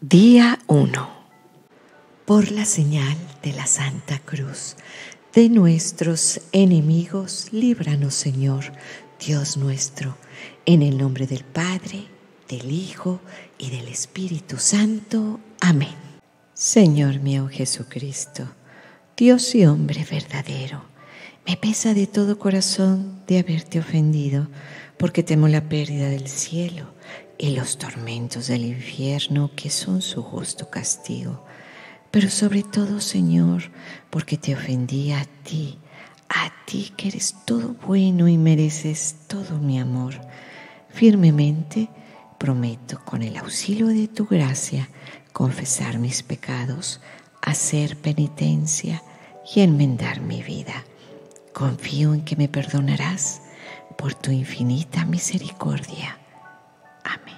Día 1. Por la señal de la Santa Cruz de nuestros enemigos, líbranos, Señor, Dios nuestro, en el nombre del Padre, del Hijo y del Espíritu Santo. Amén. Señor mío Jesucristo, Dios y hombre verdadero, me pesa de todo corazón de haberte ofendido, porque temo la pérdida del cielo y los tormentos del infierno, que son su justo castigo. Pero sobre todo, Señor, porque te ofendí a ti que eres todo bueno y mereces todo mi amor. Firmemente prometo, con el auxilio de tu gracia, confesar mis pecados, hacer penitencia y enmendar mi vida. Confío en que me perdonarás por tu infinita misericordia. Amén.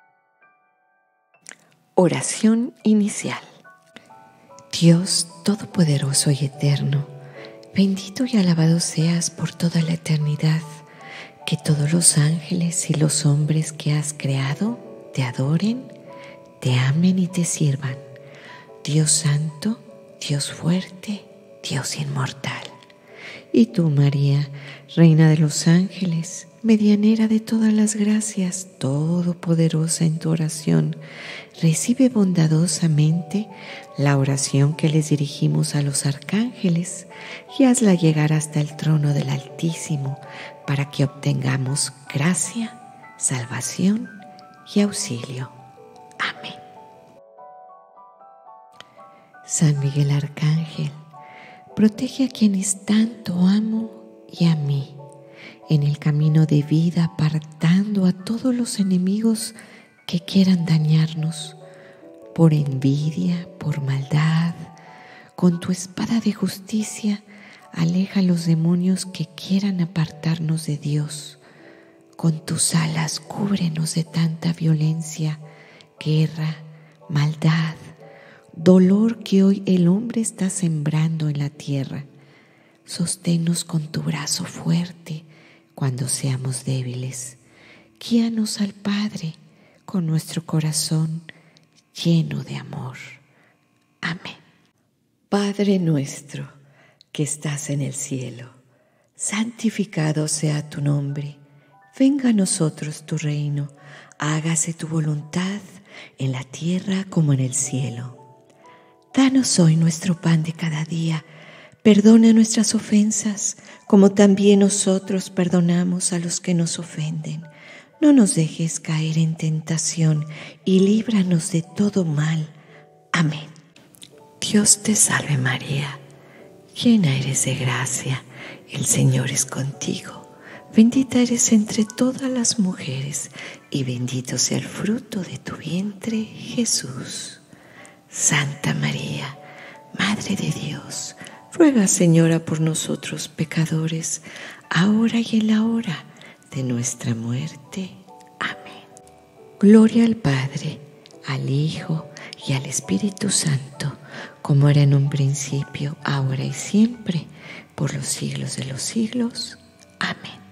Oración inicial. Dios Todopoderoso y Eterno, bendito y alabado seas por toda la eternidad. Que todos los ángeles y los hombres que has creado te adoren, te amen y te sirvan. Dios Santo, Dios fuerte, Dios inmortal. Y tú, María, Reina de los ángeles, medianera de todas las gracias, todopoderosa en tu oración, recibe bondadosamente la oración que les dirigimos a los arcángeles y hazla llegar hasta el trono del Altísimo, para que obtengamos gracia, salvación y auxilio. Amén. San Miguel Arcángel, protege a quienes tanto amo y a mí, en el camino de vida, apartando a todos los enemigos que quieran dañarnos, por envidia, por maldad. Con tu espada de justicia, aleja a los demonios que quieran apartarnos de Dios. Con tus alas, cúbrenos de tanta violencia, guerra, maldad, dolor que hoy el hombre está sembrando en la tierra. Sosténnos con tu brazo fuerte cuando seamos débiles. Guíanos al Padre con nuestro corazón lleno de amor. Amén. Padre nuestro que estás en el cielo, santificado sea tu nombre. Venga a nosotros tu reino. Hágase tu voluntad en la tierra como en el cielo. Danos hoy nuestro pan de cada día. Perdona nuestras ofensas, como también nosotros perdonamos a los que nos ofenden. No nos dejes caer en tentación y líbranos de todo mal. Amén. Dios te salve María, llena eres de gracia, el Señor es contigo. Bendita eres entre todas las mujeres y bendito sea el fruto de tu vientre, Jesús. Santa María, Madre de Dios, ruega, Señora, por nosotros pecadores, ahora y en la hora de nuestra muerte. Amén. Gloria al Padre, al Hijo y al Espíritu Santo, como era en un principio, ahora y siempre, por los siglos de los siglos. Amén.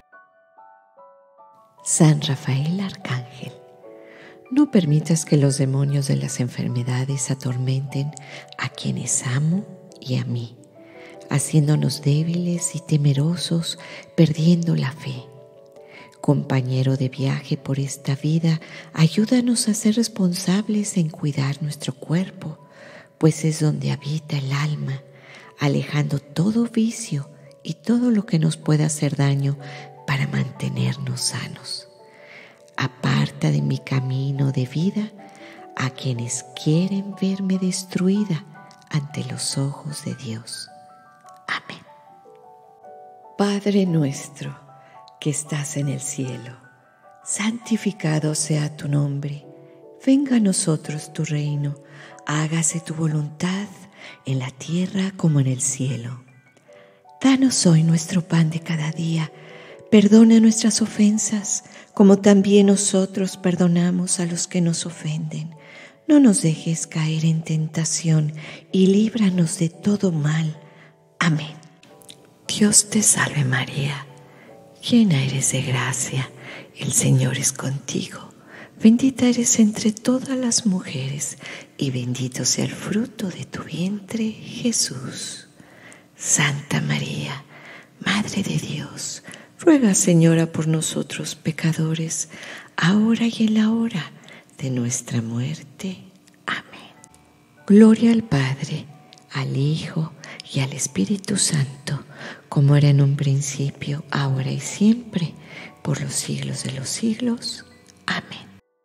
San Rafael Arcángel, no permitas que los demonios de las enfermedades atormenten a quienes amo y a mí, haciéndonos débiles y temerosos, perdiendo la fe. Compañero de viaje por esta vida, ayúdanos a ser responsables en cuidar nuestro cuerpo, pues es donde habita el alma, alejando todo vicio y todo lo que nos pueda hacer daño para mantenernos sanos. Aparta de mi camino de vida a quienes quieren verme destruida ante los ojos de Dios. Amén. Padre nuestro que estás en el cielo, santificado sea tu nombre. Venga a nosotros tu reino. Hágase tu voluntad en la tierra como en el cielo. Danos hoy nuestro pan de cada día. Perdona nuestras ofensas, como también nosotros perdonamos a los que nos ofenden. No nos dejes caer en tentación y líbranos de todo mal. Amén. Dios te salve María, llena eres de gracia, el Señor es contigo. Bendita eres entre todas las mujeres, y bendito sea el fruto de tu vientre, Jesús. Santa María, Madre de Dios, ruega, Señora, por nosotros pecadores, ahora y en la hora de nuestra muerte. Amén. Gloria al Padre, al Hijo y al Espíritu Santo, como era en un principio, ahora y siempre, por los siglos de los siglos. Amén.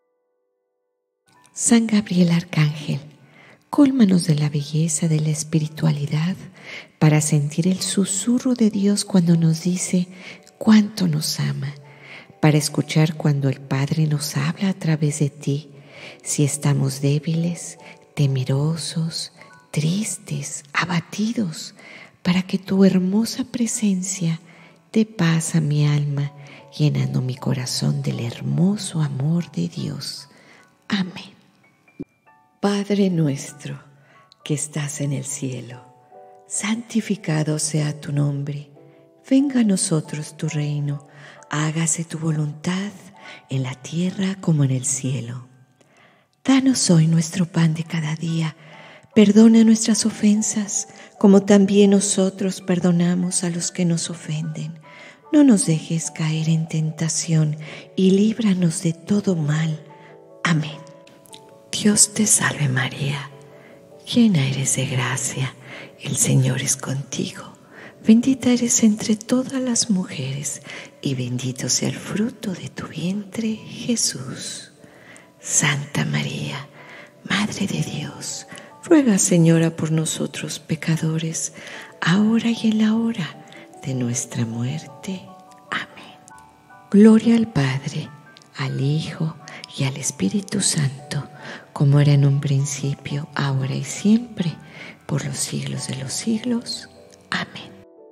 San Gabriel Arcángel, cólmanos de la belleza de la espiritualidad para sentir el susurro de Dios cuando nos dice cuánto nos ama, para escuchar cuando el Padre nos habla a través de ti, si estamos débiles, temerosos, tristes, abatidos, para que tu hermosa presencia dé paz a mi alma, llenando mi corazón del hermoso amor de Dios. Amén. Padre nuestro, que estás en el cielo, santificado sea tu nombre. Venga a nosotros tu reino, hágase tu voluntad en la tierra como en el cielo. Danos hoy nuestro pan de cada día. Perdona nuestras ofensas, como también nosotros perdonamos a los que nos ofenden. No nos dejes caer en tentación y líbranos de todo mal. Amén. Dios te salve María, llena eres de gracia, el Señor es contigo. Bendita eres entre todas las mujeres, y bendito sea el fruto de tu vientre, Jesús. Santa María, Madre de Dios, ruega, Señora, por nosotros pecadores, ahora y en la hora de nuestra muerte. Amén. Gloria al Padre, al Hijo y al Espíritu Santo, como era en un principio, ahora y siempre, por los siglos de los siglos. Amén.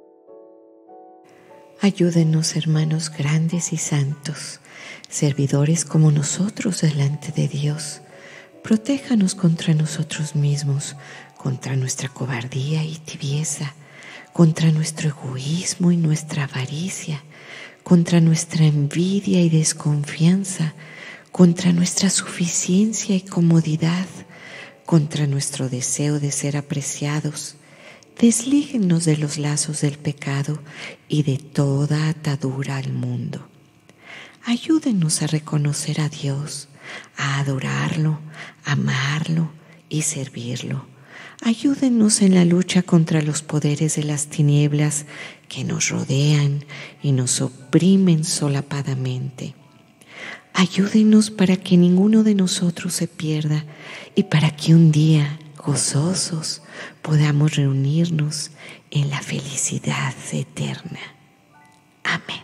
Ayúdenos, hermanos grandes y santos, servidores como nosotros delante de Dios. Protéjanos contra nosotros mismos, contra nuestra cobardía y tibieza, contra nuestro egoísmo y nuestra avaricia, contra nuestra envidia y desconfianza, contra nuestra suficiencia y comodidad, contra nuestro deseo de ser apreciados. Deslíguennos de los lazos del pecado y de toda atadura al mundo. Ayúdenos a reconocer a Dios, a adorarlo, amarlo y servirlo. Ayúdenos en la lucha contra los poderes de las tinieblas que nos rodean y nos oprimen solapadamente. Ayúdenos para que ninguno de nosotros se pierda y para que un día, gozosos, podamos reunirnos en la felicidad eterna. Amén.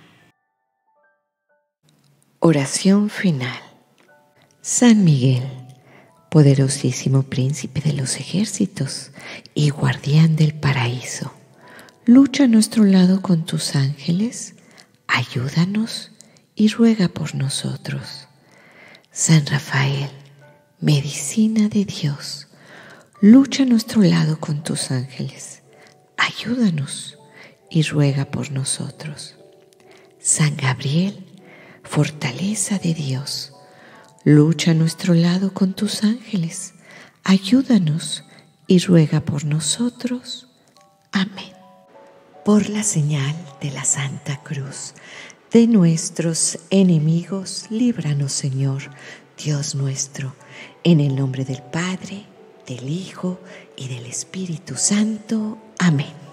Oración final. San Miguel, poderosísimo príncipe de los ejércitos y guardián del paraíso, lucha a nuestro lado con tus ángeles, ayúdanos y ruega por nosotros. San Rafael, medicina de Dios, lucha a nuestro lado con tus ángeles, ayúdanos y ruega por nosotros. San Gabriel, fortaleza de Dios, lucha a nuestro lado con tus ángeles, ayúdanos y ruega por nosotros. Amén. Por la señal de la Santa Cruz de nuestros enemigos, líbranos, Señor, Dios nuestro, en el nombre del Padre, del Hijo y del Espíritu Santo. Amén.